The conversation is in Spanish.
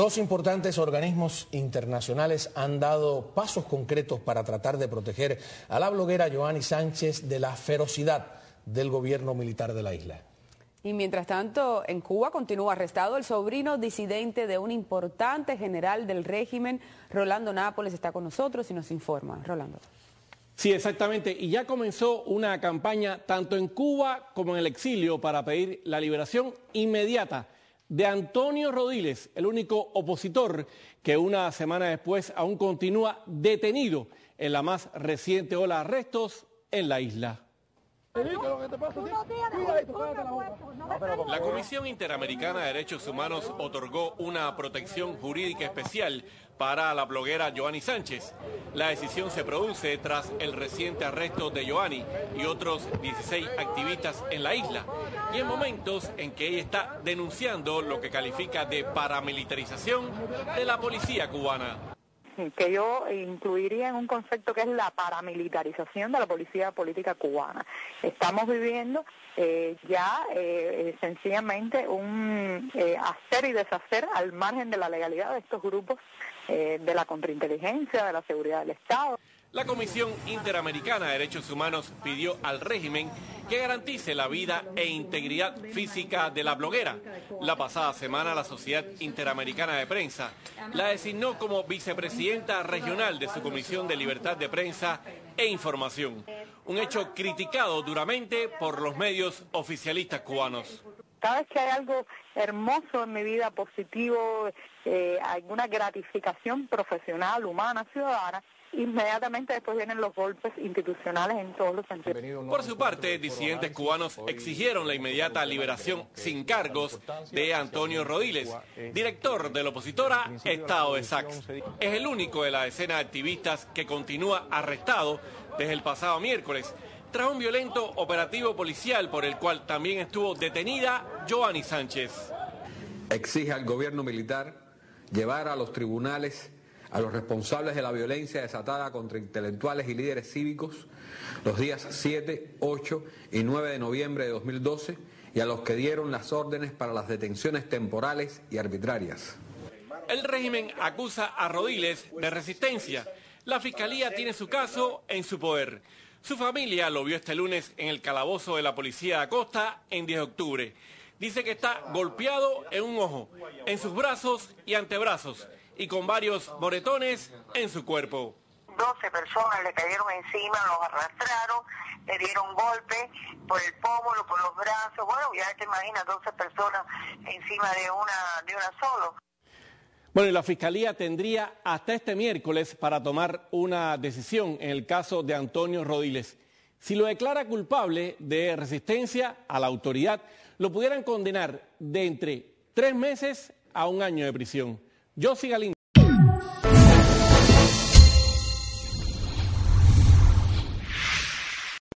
Dos importantes organismos internacionales han dado pasos concretos para tratar de proteger a la bloguera Yoani Sánchez de la ferocidad del gobierno militar de la isla. Y mientras tanto, en Cuba continúa arrestado el sobrino disidente de un importante general del régimen. Rolando Nápoles está con nosotros y nos informa. Rolando. Sí, exactamente. Y ya comenzó una campaña tanto en Cuba como en el exilio para pedir la liberación inmediata de Antonio Rodiles, el único opositor que una semana después aún continúa detenido en la más reciente ola de arrestos en la isla. La Comisión Interamericana de Derechos Humanos otorgó una protección jurídica especial para la bloguera Yoani Sánchez. La decisión se produce tras el reciente arresto de Yoani y otros 16 activistas en la isla, y en momentos en que ella está denunciando lo que califica de paramilitarización de la policía cubana. Que yo incluiría en un concepto que es paramilitarización de la policía política cubana. Estamos viviendo sencillamente un hacer y deshacer al margen de la legalidad de estos grupos de la contrainteligencia, de la seguridad del Estado. La Comisión Interamericana de Derechos Humanos pidió al régimen que garantice la vida e integridad física de la bloguera. La pasada semana la Sociedad Interamericana de Prensa la designó como vicepresidenta regional de su Comisión de Libertad de Prensa e Información, un hecho criticado duramente por los medios oficialistas cubanos. Cada vez que hay algo hermoso en mi vida, positivo, alguna gratificación profesional, humana, ciudadana, inmediatamente después vienen los golpes institucionales en todos los sentidos. Por su parte, disidentes cubanos exigieron la inmediata liberación sin cargos de Antonio Rodiles, director de la opositora Estado de Sax. Es el único de la decena de activistas que continúa arrestado desde el pasado miércoles, tras un violento operativo policial por el cual también estuvo detenida Yoani Sánchez. Exige al gobierno militar llevar a los tribunales a los responsables de la violencia desatada contra intelectuales y líderes cívicos los días 7, 8 y 9 de noviembre de 2012 y a los que dieron las órdenes para las detenciones temporales y arbitrarias. El régimen acusa a Rodiles de resistencia. La Fiscalía tiene su caso en su poder. Su familia lo vio este lunes en el calabozo de la policía de Acosta en 10 de octubre. Dice que está golpeado en un ojo, en sus brazos y antebrazos, y con varios moretones en su cuerpo. 12 personas le cayeron encima, los arrastraron, le dieron golpes por el pómulo, por los brazos. Bueno, ya te imaginas 12 personas encima de una solo. Bueno, y la Fiscalía tendría hasta este miércoles para tomar una decisión en el caso de Antonio Rodiles. Si lo declara culpable de resistencia a la autoridad, lo pudieran condenar de entre 3 meses a 1 año de prisión. Yo sigo